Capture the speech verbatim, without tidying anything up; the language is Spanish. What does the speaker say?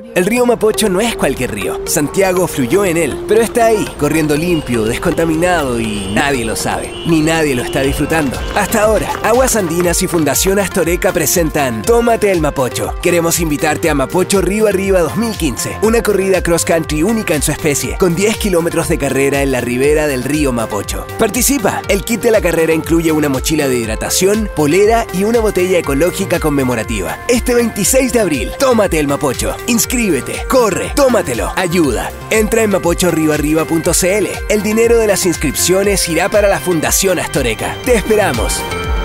El río Mapocho no es cualquier río. Santiago fluyó en él, pero está ahí, corriendo limpio, descontaminado y nadie lo sabe, ni nadie lo está disfrutando. Hasta ahora, Aguas Andinas y Fundación Astoreca presentan Tómate el Mapocho. Queremos invitarte a Mapocho Río Arriba dos mil quince, una corrida cross country única en su especie, con diez kilómetros de carrera en la ribera del río Mapocho. Participa. El kit de la carrera incluye una mochila de hidratación, polera y una botella ecológica conmemorativa. Este veintiséis de abril, tómate el Mapocho. Inscríbete, corre, tómatelo, ayuda. Entra en mapocho río arriba punto c l. El dinero de las inscripciones irá para la Fundación Astoreca. ¡Te esperamos!